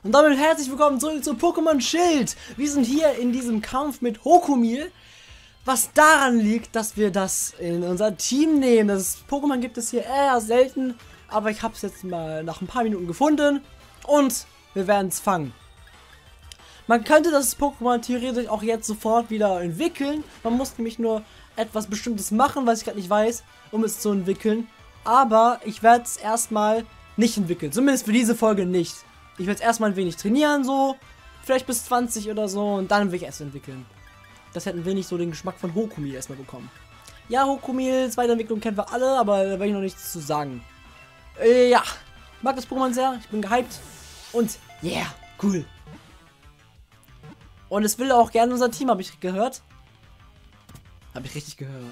Und damit herzlich willkommen zurück zu Pokémon Schild. Wir sind hier in diesem Kampf mit Hokomil. Was daran liegt, dass wir das in unser Team nehmen. Das Pokémon gibt es hier eher selten. Aber ich habe es jetzt mal nach ein paar Minuten gefunden. Und wir werden es fangen. Man könnte das Pokémon theoretisch auch jetzt sofort wieder entwickeln. Man muss nämlich nur etwas Bestimmtes machen, was ich gerade nicht weiß, um es zu entwickeln. Aber ich werde es erstmal nicht entwickeln. Zumindest für diese Folge nicht. Ich werde es erstmal ein wenig trainieren, so. Vielleicht bis 20 oder so. Und dann will ich es entwickeln. Das hätten wir nicht so den Geschmack von Hokomil erstmal bekommen. Ja, Hokomils Weiterentwicklung kennen wir alle, aber da werde ich noch nichts zu sagen. Ja. Ich mag das Pokémon sehr. Ich bin gehypt. Und yeah, cool. Und es will auch gerne unser Team, habe ich gehört. Habe ich richtig gehört.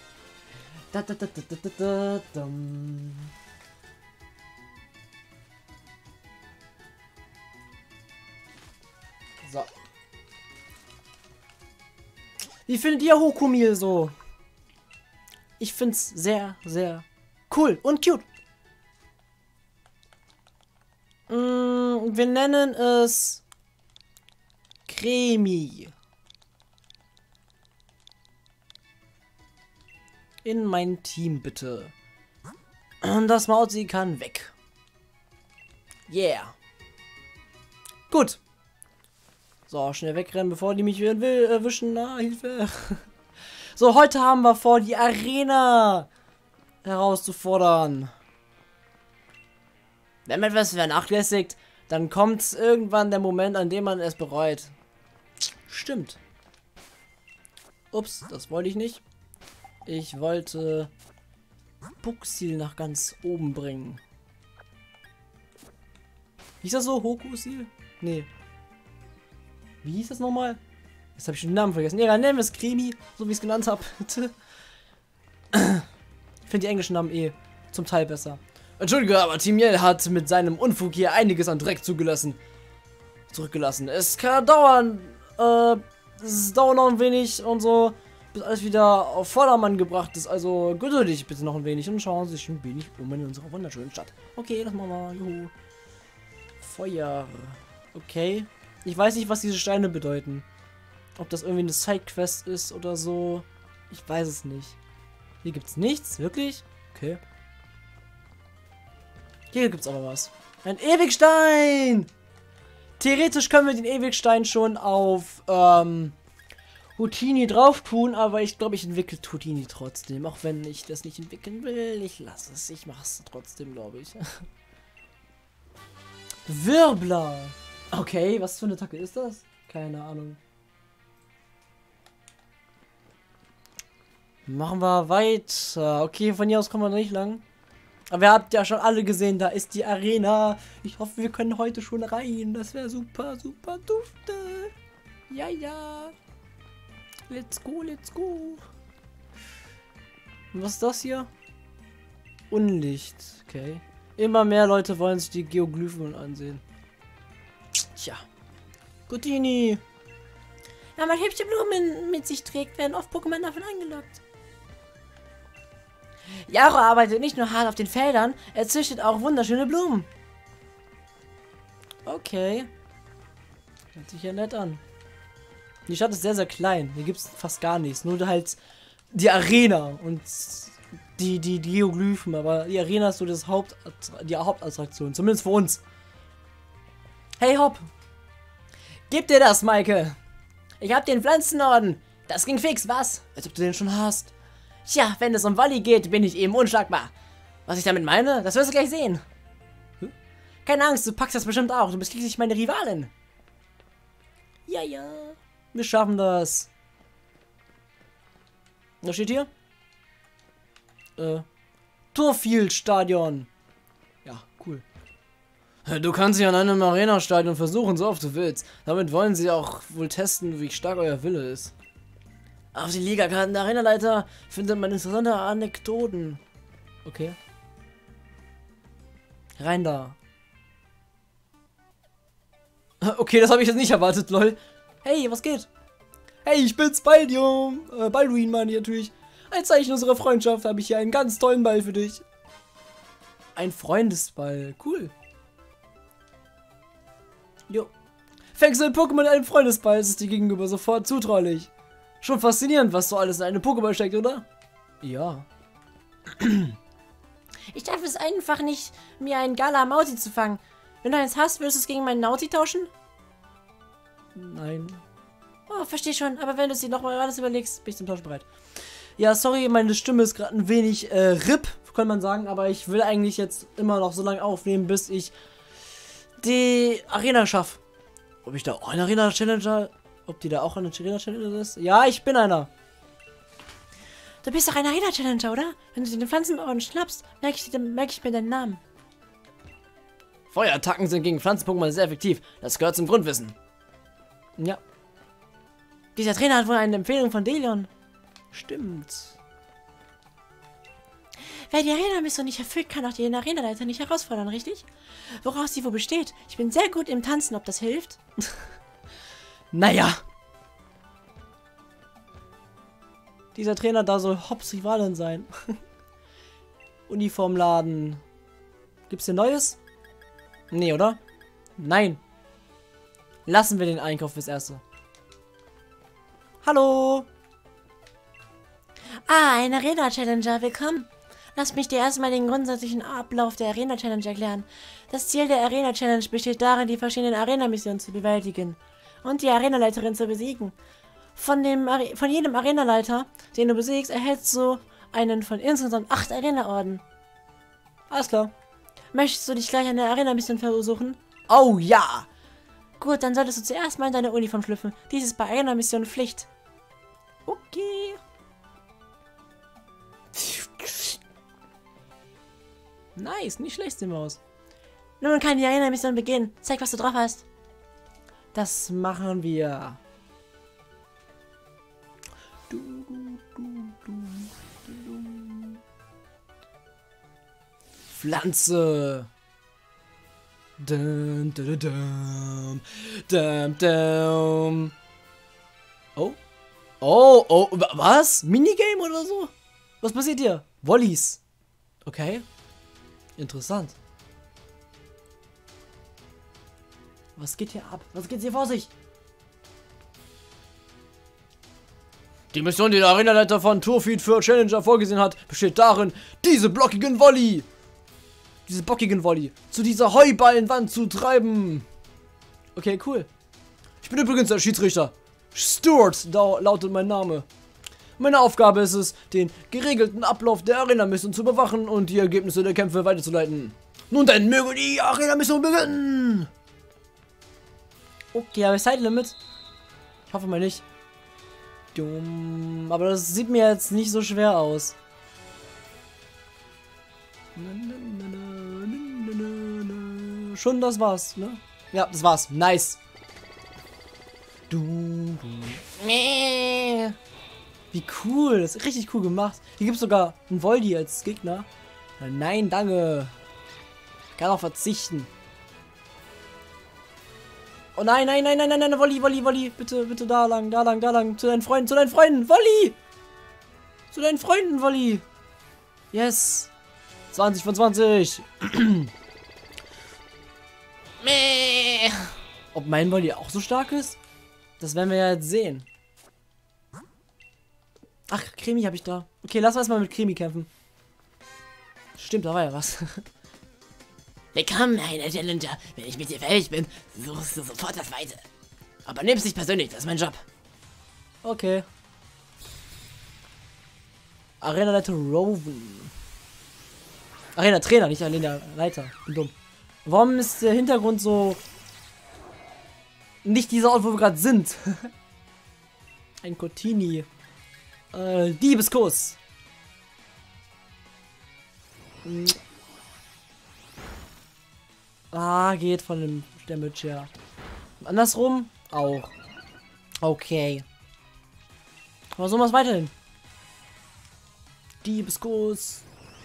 So. Wie findet ihr Hokomil so? Ich find's sehr, sehr cool und cute. Wir nennen es Cremi. In mein Team bitte. Und das Mauzi kann weg. Yeah. Gut. So, schnell wegrennen, bevor die mich erwischen. Na, Hilfe. So, heute haben wir vor, die Arena herauszufordern. Wenn man etwas vernachlässigt, dann kommt irgendwann der Moment, an dem man es bereut. Stimmt. Ups, das wollte ich nicht. Ich wollte Buxil nach ganz oben bringen. Hieß das so? Hokusil? Nee. Wie hieß das nochmal? Jetzt habe ich schon den Namen vergessen. Ja, nennen wir es Cremi, so wie ich es genannt habe. Bitte. Ich finde die englischen Namen eh zum Teil besser. Entschuldige, aber Team Yell hat mit seinem Unfug hier einiges an Dreck zurückgelassen. Es kann dauern. Es dauert noch ein wenig und so, bis alles wieder auf Vordermann gebracht ist. Also geduldig bitte noch ein wenig und schauen Sie sich ein wenig um in unserer wunderschönen Stadt. Okay, das machen wir. Juhu. Feuer. Okay. Ich weiß nicht, was diese Steine bedeuten. Ob das irgendwie eine Sidequest ist oder so. Ich weiß es nicht. Hier gibt's nichts, wirklich? Okay. Hier gibt's aber was. Ein Ewigstein! Theoretisch können wir den Ewigstein schon auf Hootini drauf tun, aber ich glaube, ich entwickle Hootini trotzdem. Auch wenn ich das nicht entwickeln will. Ich lasse es. Ich mache es trotzdem, glaube ich. Wirbler! Okay, was für eine Attacke ist das? Keine Ahnung. Machen wir weiter. Okay, von hier aus kommen wir noch nicht lang. Aber ihr habt ja schon alle gesehen, da ist die Arena. Ich hoffe, wir können heute schon rein. Das wäre super, super dufte. Ja, ja. Let's go, let's go. Und was ist das hier? Unlicht. Okay. Immer mehr Leute wollen sich die Geoglyphen ansehen. Tja. Hootini. Ja, man hübsche Blumen mit sich trägt, werden oft Pokémon davon angelockt. Jaro arbeitet nicht nur hart auf den Feldern, er züchtet auch wunderschöne Blumen. Okay. Hört sich ja nett an. Die Stadt ist sehr, sehr klein. Hier gibt es fast gar nichts. Nur halt die Arena und die Geoglyphen. Aber die Arena ist so die Hauptattraktion. Zumindest für uns. Hey Hopp. Gib dir das, Maike. Ich hab den Pflanzenorden. Das ging fix, was? Als ob du den schon hast. Tja, wenn es um Wolli geht, bin ich eben unschlagbar. Was ich damit meine, das wirst du gleich sehen. Hm? Keine Angst, du packst das bestimmt auch. Du bist schließlich meine Rivalin. Ja, ja. Wir schaffen das. Was steht hier? Turffield-Stadion. Ja, cool. Du kannst dich an einem Arena-Stadion versuchen, so oft du willst. Damit wollen sie auch wohl testen, wie stark euer Wille ist. Auf die Liga-Karten der Arenaleiter findet man interessante Anekdoten. Okay. Rein da. Okay, das habe ich jetzt nicht erwartet, lol. Hey, was geht? Hey, ich bin's, Balduin meine ich natürlich. Als Zeichen unserer Freundschaft habe ich hier einen ganz tollen Ball für dich. Ein Freundesball, cool. Jo. Fängst du ein Pokémon in einem Freundesball, ist es dir gegenüber sofort zutraulich. Schon faszinierend, was so alles in einem Pokéball steckt, oder? Ja. Ich darf es einfach nicht, mir einen Galamauti zu fangen. Wenn du eins hast, würdest du es gegen meinen Nauti tauschen? Nein. Oh, verstehe schon. Aber wenn du es dir nochmal alles überlegst, bin ich zum Tausch bereit. Ja, sorry, meine Stimme ist gerade ein wenig RIP, kann man sagen. Aber ich will eigentlich jetzt immer noch so lange aufnehmen, bis ich die Arena schaffe. Ob ich da auch ein Arena-Challenger... Ob die da auch eine Arena-Challenger ist? Ja, ich bin einer. Du bist doch ein Arena-Challenger, oder? Wenn du den Pflanzenorden schnappst, merke ich mir deinen Namen. Feuerattacken sind gegen Pflanzen-Pokémon sehr effektiv. Das gehört zum Grundwissen. Ja. Dieser Trainer hat wohl eine Empfehlung von Delion. Stimmt. Wer die Arena-Mission nicht erfüllt, kann auch den Arenaleiter nicht herausfordern, richtig? Woraus sie wohl besteht? Ich bin sehr gut im Tanzen, ob das hilft? Naja. Dieser Trainer da soll Hops Rivalin sein. Uniformladen. Gibt's hier Neues? Nee, oder? Nein. Lassen wir den Einkauf fürs Erste. Hallo. Ah, ein Arena-Challenger, willkommen. Lass mich dir erstmal den grundsätzlichen Ablauf der Arena-Challenge erklären. Das Ziel der Arena-Challenge besteht darin, die verschiedenen Arena-Missionen zu bewältigen und die Arenaleiterin zu besiegen. Von jedem Arenaleiter, den du besiegst, erhältst du einen von insgesamt 8 Arena-Orden. Alles klar. Möchtest du dich gleich eine Arena-Mission versuchen? Oh ja. Gut, dann solltest du zuerst mal in deine Uniform schlüpfen. Dies ist bei Arena-Missionen Pflicht. Okay. Nice, nicht schlecht sehen wir aus. Nun kann die Arena-Mission beginnen. Zeig, was du drauf hast. Das machen wir. Pflanze. Dum, dum, dum, dum, dum. Oh. Oh, was? Minigame oder so? Was passiert hier? Wollies. Okay. Interessant. Was geht hier ab? Was geht hier vor sich? Die Mission, die der Arenaleiter von Turfeed für Challenger vorgesehen hat, besteht darin, diese bockigen Volley zu dieser Heuballenwand zu treiben. Okay, cool. Ich bin übrigens der Schiedsrichter. Stuart lautet mein Name. Meine Aufgabe ist es, den geregelten Ablauf der Arena-Mission zu bewachen und die Ergebnisse der Kämpfe weiterzuleiten. Nun denn, möge die Arena-Mission beginnen! Okay, habe ich Zeitlimit? Ich hoffe mal nicht. Dumm. Aber das sieht mir jetzt nicht so schwer aus. Schon das war's, ne? Ja, das war's. Nice. Wie cool. Das ist richtig cool gemacht. Hier gibt es sogar einen Voldy als Gegner. Nein, danke. Ich kann auch verzichten. Oh nein, Volly. Bitte da lang. Zu deinen Freunden, Volly. Zu deinen Freunden, Volly. Yes. 20 von 20. Ob mein Volly auch so stark ist? Das werden wir ja jetzt sehen. Ach, Cremi habe ich da. Okay, lass uns mal mit Cremi kämpfen. Stimmt, da war ja was. Willkommen, ein Challenger. Wenn ich mit dir fertig bin, suchst du sofort das Weite. Aber nimm's nicht persönlich, das ist mein Job. Okay. Arena-Leiter Roven. Arena-Trainer, nicht Arena-Leiter. Bin dumm. Warum ist der Hintergrund so... nicht dieser Ort, wo wir gerade sind? Ein Cotini. Diebeskuss. Geht von dem Damage her. Andersrum auch. Okay. Aber so was weiterhin. Diebeskuss.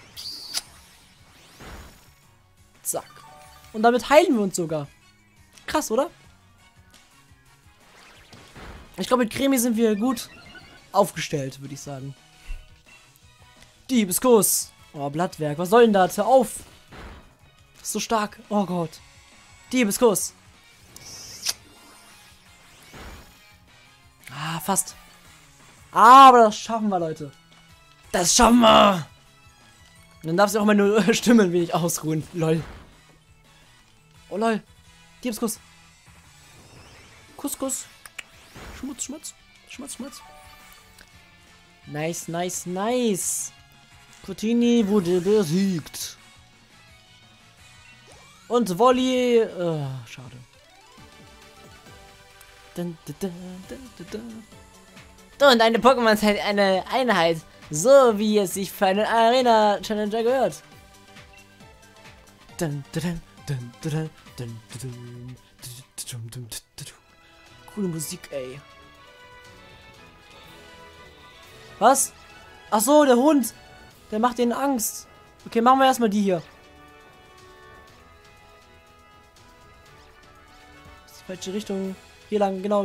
Zack. Und damit heilen wir uns sogar. Krass, oder? Ich glaube, mit Cremi sind wir gut aufgestellt, würde ich sagen. Diebeskuss. Oh, Blattwerk. Was soll denn das? Hör auf. Das ist so stark. Oh Gott. Diebeskuss. Ah, fast. Aber das schaffen wir, Leute. Das schaffen wir. Und dann darf sie auch meine Stimme ein wenig ausruhen. Lol. Oh, lol. Diebskuss. Kuss, Kuss. Schmutz, Schmutz. Schmutz, Schmutz. Nice, nice, nice. Coutinho wurde besiegt. Und Volley. Schade. Dun, dun, dun, dun, dun, dun. Und eine Pokémon ist halt eine Einheit. So wie es sich für einen Arena-Challenger gehört. Dun, dun, dun, dun, dun, dun, dun, dun, dun, dun. Coole Musik, ey. Was? Ach so, der Hund. Der macht denen Angst. Okay, machen wir erstmal die hier. Das ist die falsche Richtung. Hier lang, genau.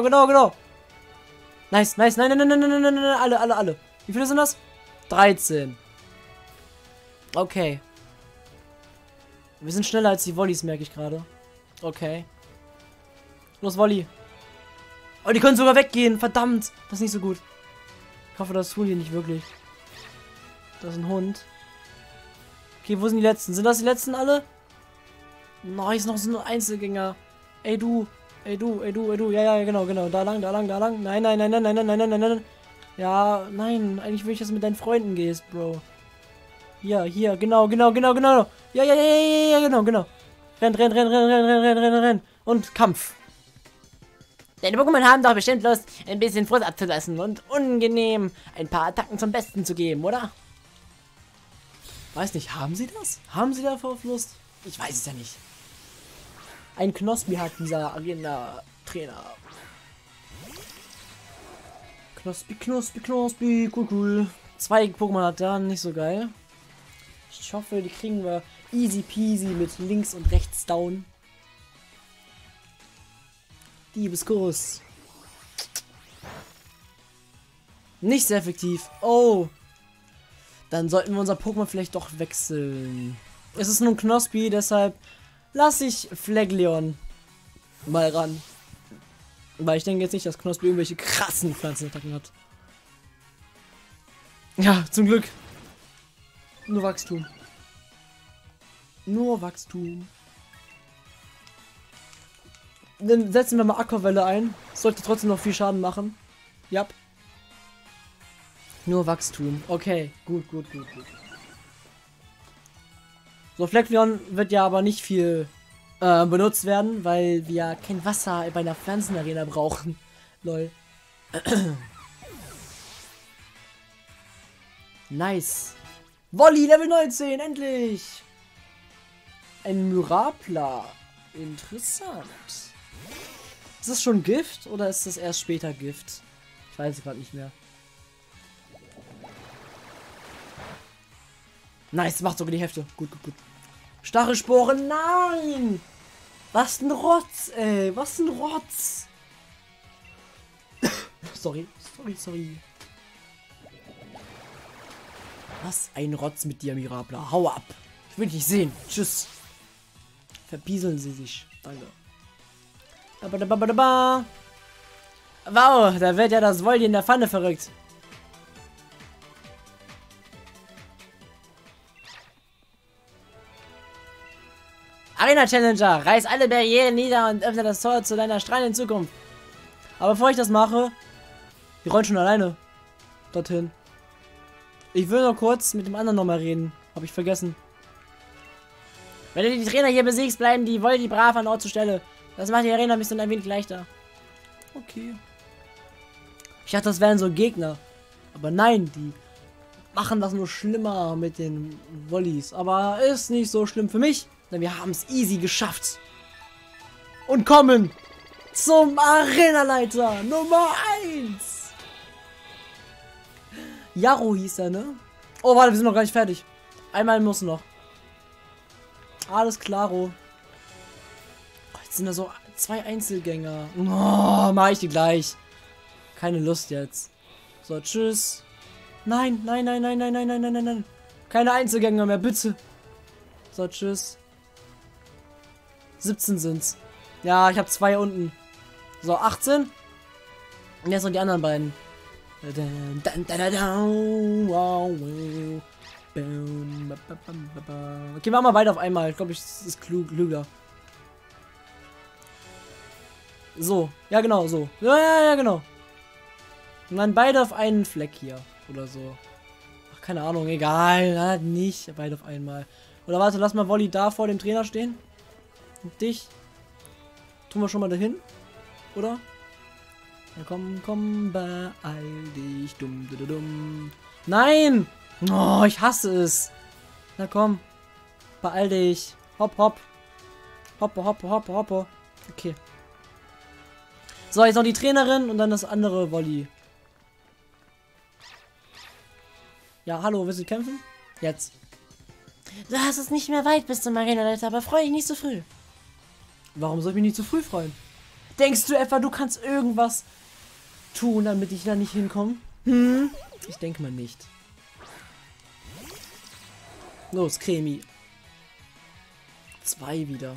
Nice, nice, nein, alle. Wie viele sind das? 13. Okay. Wir sind schneller als die Volleys, merke ich gerade. Okay. Los, Volley. Oh, die können sogar weggehen. Verdammt. Das ist nicht so gut. Ich hoffe, das tun die nicht wirklich. Das ist ein Hund. Okay, wo sind die letzten? Sind das die letzten alle? Nice, noch so ein Einzelgänger. Ey, du. Ja, genau. Da lang. Nein. Ja, nein. Eigentlich will ich, dass du mit deinen Freunden gehst, Bro. Hier. Genau. Ja, genau. Renn. Und Kampf. Deine Pokémon haben doch bestimmt Lust, ein bisschen Frust abzulassen und unangenehm ein paar Attacken zum Besten zu geben, oder? Weiß nicht, haben sie das? Haben sie dafür Lust? Ich weiß es ja nicht. Ein Knospi hat dieser Arena-Trainer. Knospi. Cool. 2 Pokémon hat er, nicht so geil. Ich hoffe, die kriegen wir easy peasy mit links und rechts down. Diebeskuss. Nicht sehr effektiv. Oh. Dann sollten wir unser Pokémon vielleicht doch wechseln. Es ist nur ein Knospi, deshalb lasse ich Fleglion mal ran. Weil ich denke jetzt nicht, dass Knospi irgendwelche krassen Pflanzenattacken hat. Ja, zum Glück. Nur Wachstum. Dann setzen wir mal Aquavelle ein. Sollte trotzdem noch viel Schaden machen. Ja. Nur Wachstum. Okay, gut. So, Fleckleon wird ja aber nicht viel benutzt werden, weil wir kein Wasser bei einer Pflanzenarena brauchen. Lol. Nice. Volley, Level 19, endlich! Ein Myrapla. Interessant. Ist das schon Gift oder ist das erst später Gift? Ich weiß es gerade nicht mehr. Nice, macht sogar die Hälfte. Gut. Stachelsporen, nein! Was ein Rotz, ey. Was ein Rotz. Sorry. Was ein Rotz mit dir, Mirabla. Hau ab. Ich will dich nicht sehen. Tschüss. Verpieseln sie sich. Danke. Wow, da wird ja das Volley in der Pfanne verrückt. Arena Challenger, reiß alle Barrieren nieder und öffne das Tor zu deiner strahlenden Zukunft. Aber bevor ich das mache, wir rollen schon alleine dorthin. Ich will noch kurz mit dem anderen nochmal reden. Habe ich vergessen. Wenn du die Trainer hier besiegst, bleiben die Volley brav an Ort zur Stelle. Das macht die Arena ein bisschen ein wenig leichter. Okay. Ich dachte, das wären so Gegner. Aber nein, die machen das nur schlimmer mit den Volleys. Aber ist nicht so schlimm für mich. Denn wir haben es easy geschafft. Und kommen zum Arenaleiter Nummer 1. Jaro hieß er, ne? Oh, warte, wir sind noch gar nicht fertig. Einmal muss noch. Alles klaro. Oh, jetzt sind da so 2 Einzelgänger. Oh, mach ich die gleich. Keine Lust jetzt. So, tschüss. Nein. Keine Einzelgänger mehr, bitte. So, tschüss. 17 sind's. Ja, ich habe 2 unten. So, 18. Und jetzt noch die anderen beiden. Okay, machen wir beide auf einmal. Ich glaube, das ist klüger. So, ja genau, so. Ja, genau. Und dann beide auf einen Fleck hier. Oder so. Ach, keine Ahnung, egal. Halt nicht. Beide auf einmal. Oder warte, lass mal Wolli da vor dem Trainer stehen. Und dich. Tun wir schon mal dahin. Oder? Ja, komm, beeil dich. Dumm. Nein! Oh, ich hasse es. Na komm. Beeil dich. Hopp. Hoppe. Okay. So, jetzt noch die Trainerin und dann das andere Wolli. Ja, hallo, willst du kämpfen? Jetzt. Du hast es nicht mehr weit bis zum Arenaleiter, aber freue dich nicht so früh. Warum soll ich mich nicht zu früh freuen? Denkst du etwa, du kannst irgendwas tun, damit ich da nicht hinkomme? Ich denke mal nicht. Los, Cremi. 2 wieder.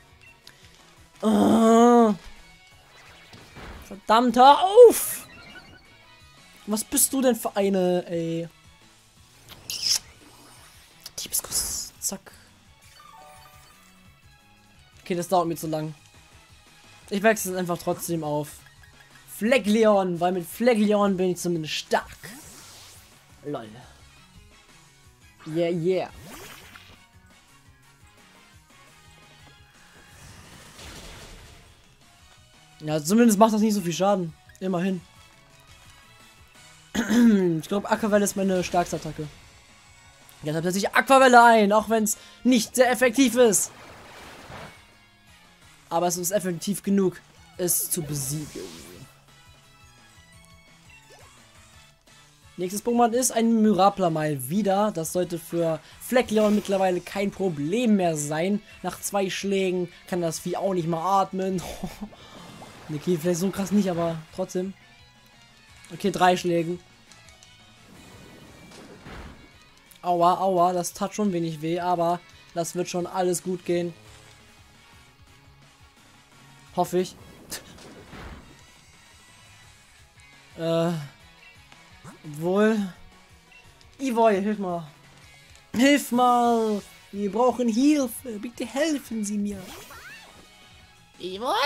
Verdammt, hör auf! Was bist du denn für eine, ey? Diebeskuss. Zack. Okay, das dauert mir zu lang. Ich wechsle es einfach trotzdem auf Fleckleon, weil mit Fleckleon bin ich zumindest stark. Lol. Yeah. Ja, zumindest macht das nicht so viel Schaden. Immerhin. Ich glaube, Aquavelle ist meine stärkste Attacke. Deshalb setze ich Aquavelle ein, auch wenn es nicht sehr effektiv ist. Aber es ist effektiv genug, es zu besiegen. Nächstes Pokémon ist ein Myrapla mal wieder. Das sollte für Fleckleon mittlerweile kein Problem mehr sein. Nach 2 Schlägen kann das Vieh auch nicht mal atmen. Okay, vielleicht so krass nicht, aber trotzdem. Okay, 3 Schlägen. Aua, das tat schon wenig weh, aber das wird schon alles gut gehen. Hoffe ich. Obwohl. Evoy, hilf mal. Hilf mal! Wir brauchen Hilfe. Bitte helfen Sie mir. Evoy?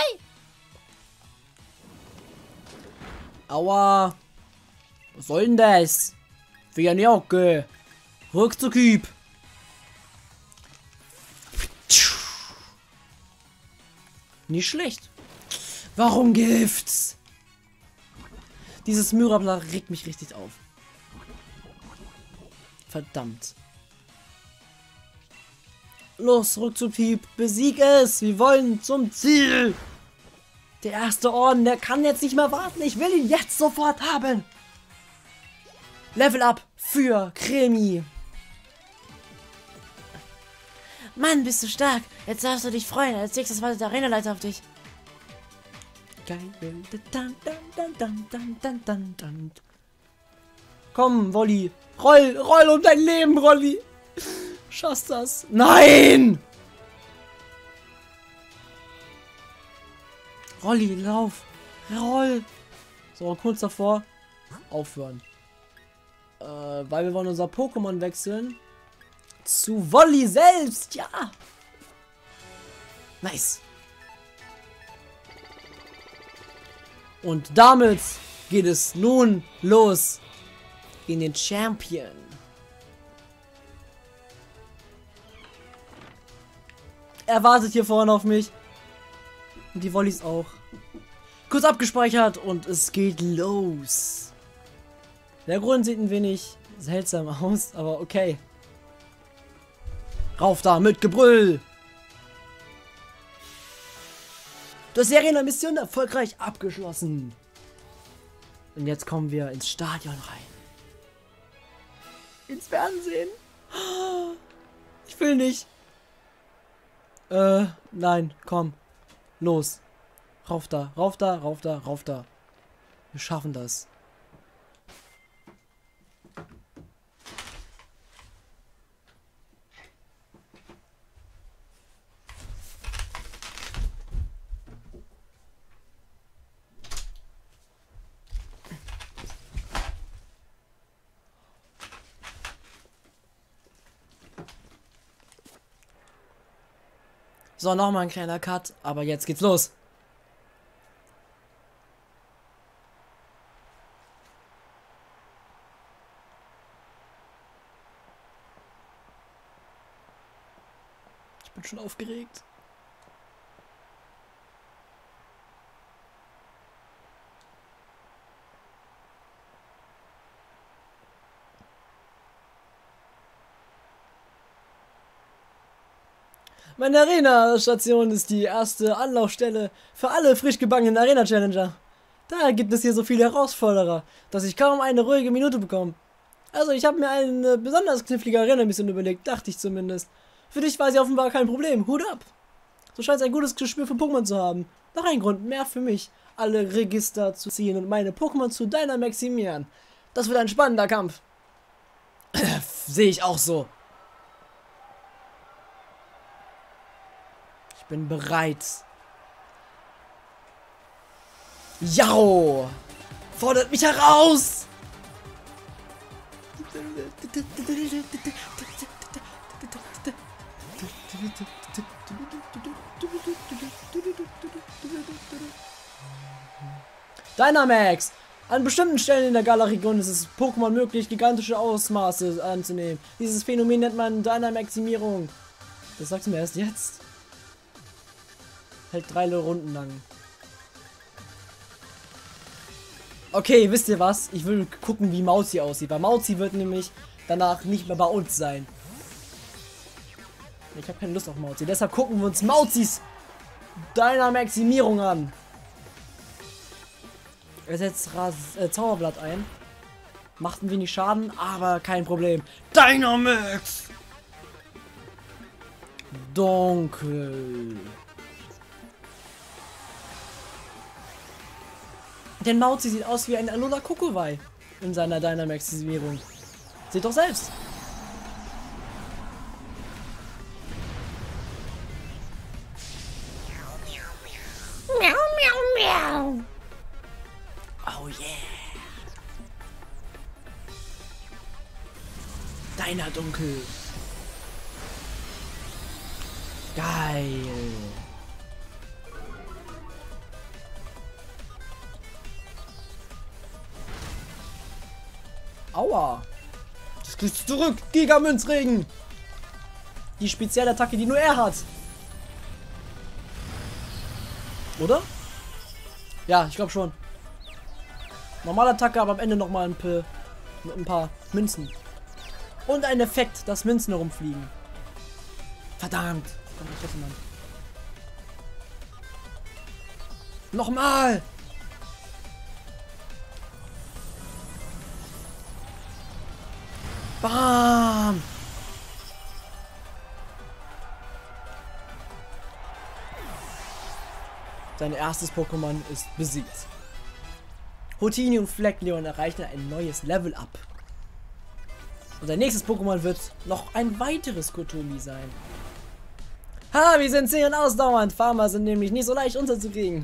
Aua. Was soll denn das? Fianioke. Rückzugüb. Nicht schlecht. Warum Gifts? Dieses Myrapla regt mich richtig auf. Verdammt. Los, Rückzughieb. Besieg es. Wir wollen zum Ziel. Der erste Orden, der kann jetzt nicht mehr warten. Ich will ihn jetzt sofort haben. Level up für Cremi. Mann, bist du stark. Jetzt darfst du dich freuen. Als nächstes wartet der Arenaleiter auf dich. Geil. Komm, Wolli. Roll um dein Leben, Rolli. Schaffst das. Nein! Rolli, lauf. Roll. So, kurz davor. Aufhören. Weil wir wollen unser Pokémon wechseln. Zu Wolli selbst. Ja. Nice. Und damit geht es nun los in den Champion. Er wartet hier vorne auf mich. Und die Wollis auch. Kurz abgespeichert und es geht los. Der Grund sieht ein wenig seltsam aus, aber okay. Rauf da mit Gebrüll. Du hast die Arena-Mission erfolgreich abgeschlossen. Und jetzt kommen wir ins Stadion rein. Ins Fernsehen. Ich will nicht. Nein, komm. Los. Rauf da. Wir schaffen das. So, nochmal ein kleiner Cut, aber jetzt geht's los. Ich bin schon aufgeregt. Meine Arena-Station ist die erste Anlaufstelle für alle frisch gebackenen Arena-Challenger. Daher gibt es hier so viele Herausforderer, dass ich kaum eine ruhige Minute bekomme. Also ich habe mir eine besonders knifflige Arena-Mission überlegt, dachte ich zumindest. Für dich war sie offenbar kein Problem, Hut ab. Du scheinst ein gutes Gespür für Pokémon zu haben. Noch ein Grund mehr für mich, alle Register zu ziehen und meine Pokémon zu Dynamaximieren. Das wird ein spannender Kampf. Sehe ich auch so. Ich bin bereit. Jau! Fordert mich heraus! Dynamax! An bestimmten Stellen in der Gala-Region ist es Pokémon möglich, gigantische Ausmaße anzunehmen. Dieses Phänomen nennt man Dynamaximierung. Das sagst du mir erst jetzt. Hält 3 Runden lang. Okay, wisst ihr was? Ich will gucken, wie Mauzi aussieht. Weil Mauzi wird nämlich danach nicht mehr bei uns sein. Ich habe keine Lust auf Mauzi. Deshalb gucken wir uns Mauzis Dynamaximierung an. Er setzt Zauberblatt ein. Macht ein wenig Schaden, aber kein Problem. Dynamax! Dunkel. Denn Mauzi sieht aus wie ein Alola Kokowai in seiner Dynamaxisierung. Seht doch selbst. Miau, miau, miau. Oh yeah. Deiner Dunkel. Geil. Aua. Das kriegst du zurück. Gigamünzregen. Die Spezialattacke, die nur er hat. Oder? Ja, ich glaube schon. Normale Attacke, aber am Ende nochmal ein paar Münzen. Und ein Effekt, dass Münzen herumfliegen. Verdammt. Nochmal. Bam. Sein erstes Pokémon ist besiegt. Hotini und Fleckleon erreichen ein neues Level up. Und sein nächstes Pokémon wird noch ein weiteres Kotomi sein. Ha, wir sind sehr ausdauernd. Farmer sind nämlich nicht so leicht unterzukriegen.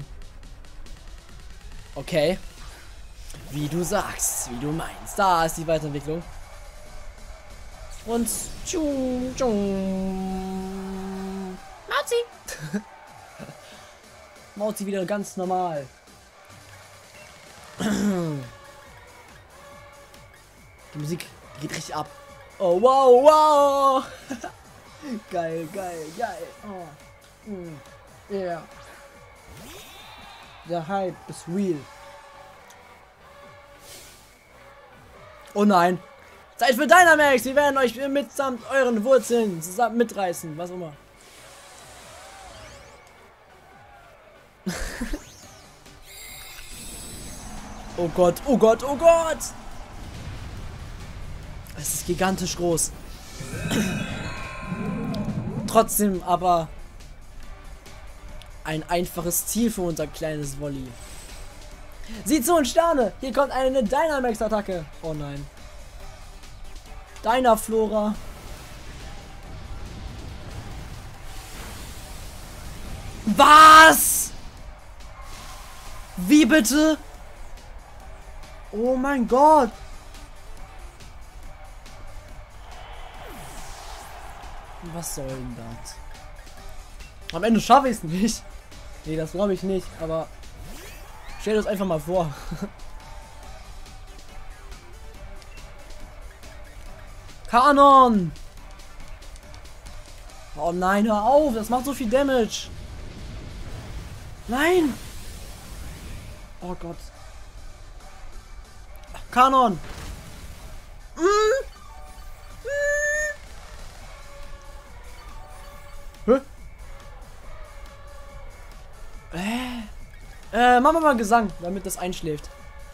Okay. Wie du sagst, wie du meinst. Da ist die Weiterentwicklung. Und tschung, tschung. Mauzi! Mauzi wieder ganz normal. Die Musik geht richtig ab. Oh, wow, wow. Geil, geil, geil. Oh. Yeah. Der Hype ist real. Oh nein. Zeit für Dynamax. Wir werden euch mitsamt euren Wurzeln zusammen mitreißen. Was auch immer. Oh Gott, oh Gott, oh Gott! Es ist gigantisch groß. Trotzdem aber ein einfaches Ziel für unser kleines Volley. Sieht zu und Sterne! Hier kommt eine Dynamax-Attacke. Oh nein. Dynaflora. Was? Wie bitte? Oh mein Gott. Was soll denn das? Am Ende schaffe ich es nicht. Nee, das glaube ich nicht, aber stell dir das einfach mal vor. Kanon! Oh nein, hör auf, das macht so viel Damage. Nein! Oh Gott. Kanon! Hä? Machen wir mal Gesang, damit das einschläft.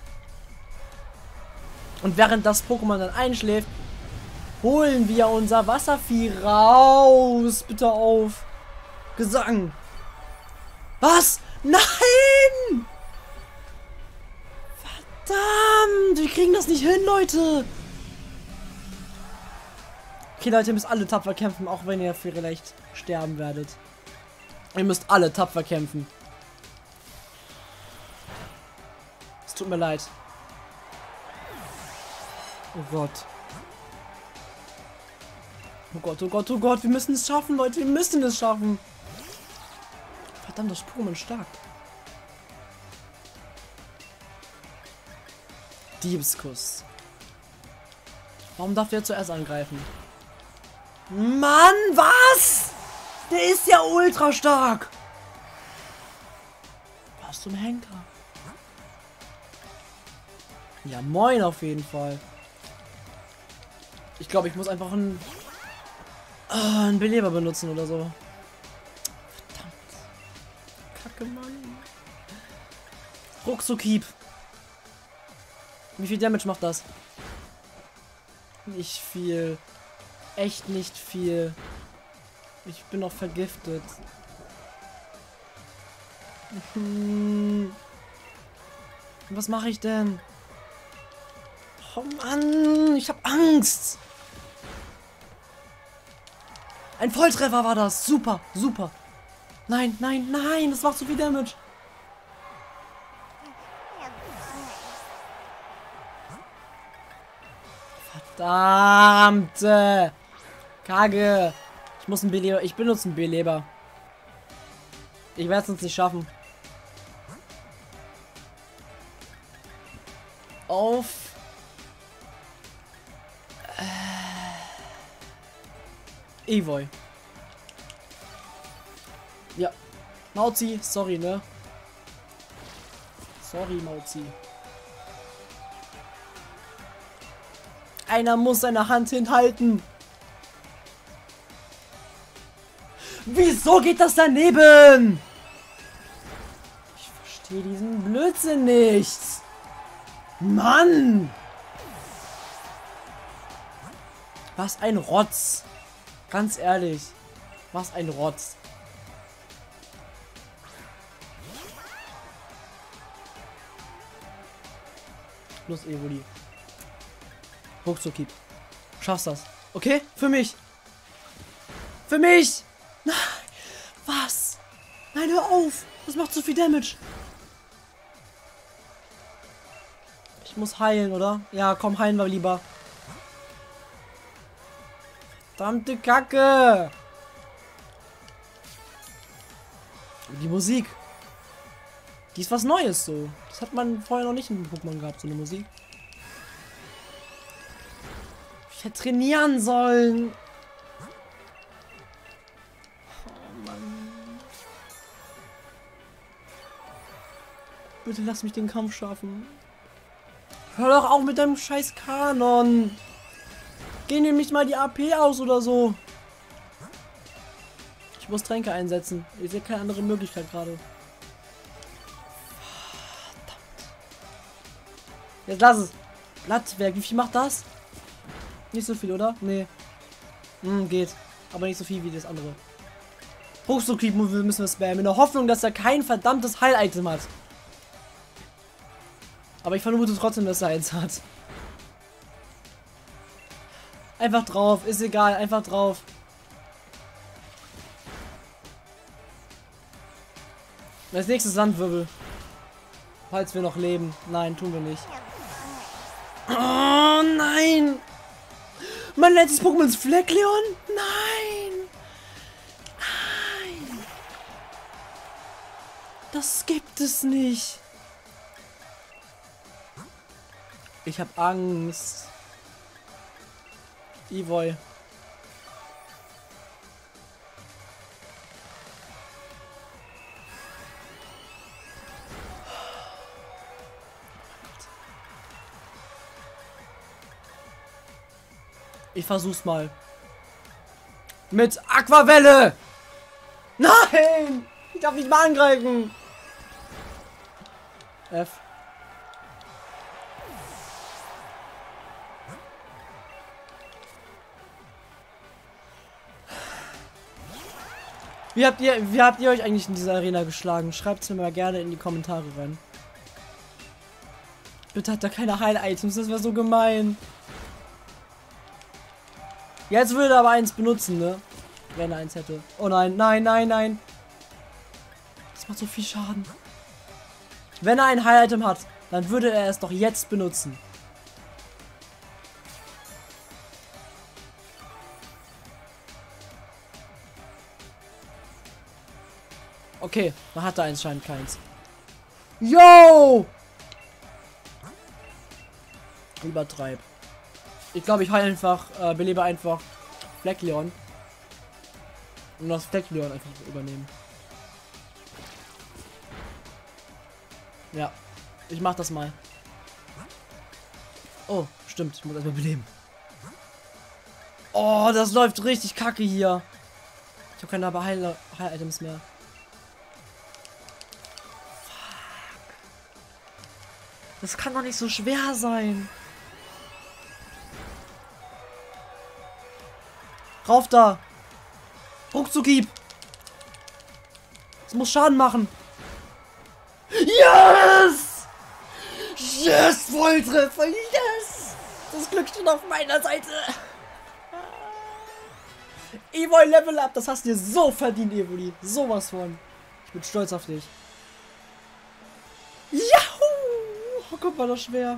Und während das Pokémon dann einschläft, holen wir unser Wasservieh raus. Bitte auf. Gesang. Was? Nein! Verdammt! Wir kriegen das nicht hin, Leute. Okay, Leute, ihr müsst alle tapfer kämpfen, auch wenn ihr vielleicht sterben werdet. Ihr müsst alle tapfer kämpfen. Es tut mir leid. Oh Gott. Oh Gott, oh Gott, oh Gott. Wir müssen es schaffen, Leute. Wir müssen es schaffen. Verdammt, das Pokémon stark. Diebskuss. Warum darf der zuerst angreifen? Mann, was? Der ist ja ultra stark. Was zum Henker? Ja, moin auf jeden Fall. Ich glaube, ich muss einfach einen Beleber benutzen oder so. Verdammt. Kacke, Mann. Ruckzuckieb. Wie viel Damage macht das? Nicht viel. Echt nicht viel. Ich bin auch vergiftet. Was mache ich denn? Oh Mann, ich habe Angst. Ein Volltreffer war das. Super, super. Nein, nein, nein, das macht zu viel Damage. Verdammte Kacke. Ich muss einen Beleber. Ich benutze einen Beleber. Ich werde es uns nicht schaffen. Auf. Evoy. Ja. Mauzi, sorry, ne? Sorry, Mauzi. Einer muss seine Hand hinhalten. Wieso geht das daneben? Ich verstehe diesen Blödsinn nicht. Mann! Was ein Rotz. Ganz ehrlich. Was ein Rotz. Los, Evoli. Ruckzuckieb. Schaffst das. Okay? Für mich. Für mich! Nein! Was? Nein, hör auf! Das macht zu viel Damage. Ich muss heilen, oder? Ja, komm, heilen wir lieber. Verdammte Kacke! Die Musik. Die ist was Neues so. Das hat man vorher noch nicht in Pokémon gehabt, so eine Musik. Ich hätte trainieren sollen. Oh Mann. Bitte lass mich den Kampf schaffen. Hör doch auf mit deinem scheiß Kanon. Geh nämlich mal die AP aus oder so. Ich muss Tränke einsetzen. Ich sehe keine andere Möglichkeit gerade. Verdammt. Jetzt lass es. Blattwerk, wie viel macht das? Nicht so viel, oder? Nee. Geht. Aber nicht so viel wie das andere. Ruckzuckieb müssen wir spammen. In der Hoffnung, dass er kein verdammtes Heil-Item hat. Aber ich vermute trotzdem, dass er eins hat. Einfach drauf. Ist egal. Einfach drauf. Als nächstes Sandwirbel. Falls wir noch leben. Nein, tun wir nicht. Oh nein! Mein letztes Pokémon ist Fleckleon? Nein! Nein! Das gibt es nicht. Ich hab Angst. Evoy. Ich versuch's mal. Mit Aquavelle! Nein! Ich darf nicht mal angreifen! F. Wie habt ihr euch eigentlich in dieser Arena geschlagen? Schreibt es mir mal gerne in die Kommentare rein. Bitte hat da keine Heil-Items, das wäre so gemein. Jetzt würde er aber eins benutzen, ne? Wenn er eins hätte. Oh nein, nein, nein, nein. Das macht so viel Schaden. Wenn er ein Heil-Item hat, dann würde er es doch jetzt benutzen. Okay, man hat da anscheinend keins. Yo! Übertreib. Ich glaube, ich heile einfach, belebe einfach Fleckleon. Und das Fleckleon einfach übernehmen. Ja, ich mach das mal. Oh, stimmt, ich muss erstmal beleben. Oh, das läuft richtig kacke hier. Ich habe keine Heil-Items mehr. Fuck. Das kann doch nicht so schwer sein. Rauf da! Ruckzuckieb! Es muss Schaden machen! Yes! Yes! Volltreffer! Yes! Das Glück steht auf meiner Seite! Evoy Level Up! Das hast du dir so verdient, Evoli! Sowas von! Ich bin stolz auf dich! Yahoo! Oh, guck mal, das schwer!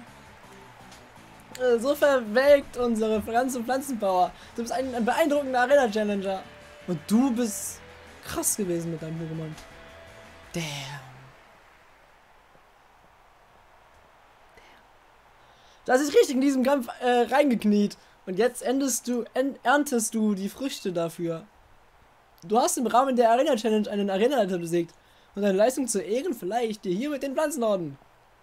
So verwelkt unsere Pflanzenpower. Du bist ein beeindruckender Arena-Challenger. Und du bist krass gewesen mit deinem Pokémon. Damn. Das ist richtig in diesem Kampf reingekniet. Und jetzt erntest du die Früchte dafür. Du hast im Rahmen der Arena-Challenge einen Arenaleiter besiegt. Und deine Leistung zu ehren vielleicht dir hier mit den Pflanzenorden.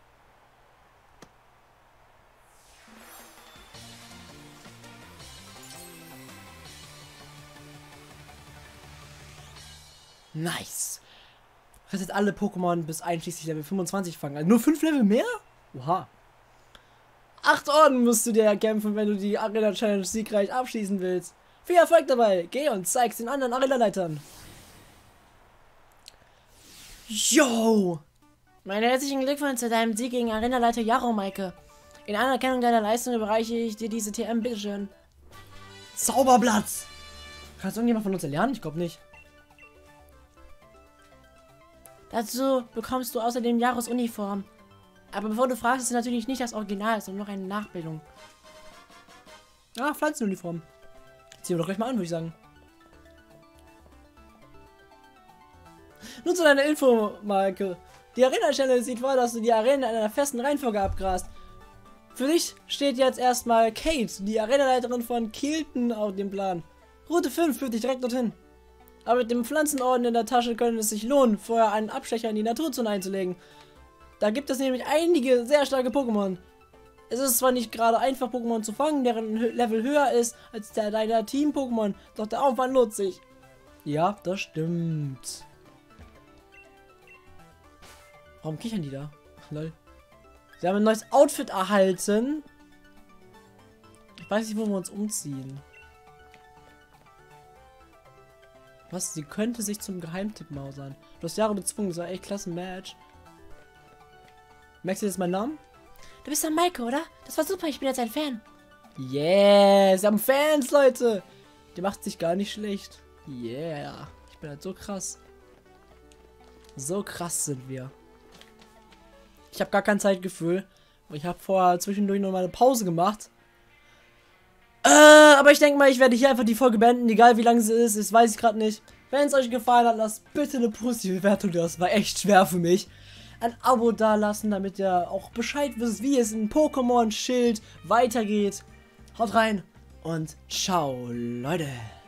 Nice. Rettet alle Pokémon bis einschließlich Level 25 fangen. Also nur 5 Level mehr? Oha. 8 Orden musst du dir erkämpfen, wenn du die Arena Challenge siegreich abschließen willst. Viel Erfolg dabei. Geh und zeig's den anderen Arena-Leitern. Yo! Meine herzlichen Glückwünsche zu deinem Sieg gegen Arenaleiter Jaro, Maike. In Anerkennung deiner Leistung überreiche ich dir diese TM, bitteschön. Zauberblatt! Kannst du irgendjemand von uns lernen? Ich glaube nicht. Dazu bekommst du außerdem Jaros Uniform. Aber bevor du fragst, ist es natürlich nicht das Original, sondern noch eine Nachbildung. Ah, Pflanzenuniform. Ziehen wir doch gleich mal an, würde ich sagen. Nun zu deiner Info, Maike. Die Arena-Challenge sieht vor, dass du die Arena in einer festen Reihenfolge abgrast. Für dich steht jetzt erstmal Kate, die Arenaleiterin von Kilton, auf dem Plan. Route 5 führt dich direkt dorthin. Aber mit dem Pflanzenorden in der Tasche könnte es sich lohnen, vorher einen Abstecher in die Naturzone einzulegen. Da gibt es nämlich einige sehr starke Pokémon. Es ist zwar nicht gerade einfach, Pokémon zu fangen, deren Level höher ist als der deiner Team-Pokémon, doch der Aufwand lohnt sich. Ja, das stimmt. Warum kichern die da? Ach, lol. Sie haben ein neues Outfit erhalten. Ich weiß nicht, wo wir uns umziehen. Was? Sie könnte sich zum Geheimtipp mausern. Du hast Jahre bezwungen, das war echt klasse Match. Merkst du jetzt meinen Namen? Du bist doch Maike, oder? Das war super, ich bin jetzt ein Fan. Yeah, sie haben Fans, Leute. Die macht sich gar nicht schlecht. Yeah, ich bin halt so krass. So krass sind wir. Ich habe gar kein Zeitgefühl. Ich habe vorher zwischendurch noch mal eine Pause gemacht. Aber ich denke mal, ich werde hier einfach die Folge beenden, egal wie lang sie ist. Das weiß ich gerade nicht. Wenn es euch gefallen hat, lasst bitte eine positive Bewertung. Das war echt schwer für mich. Ein Abo dalassen, damit ihr auch Bescheid wisst, wie es in Pokémon Schild weitergeht. Haut rein und ciao, Leute.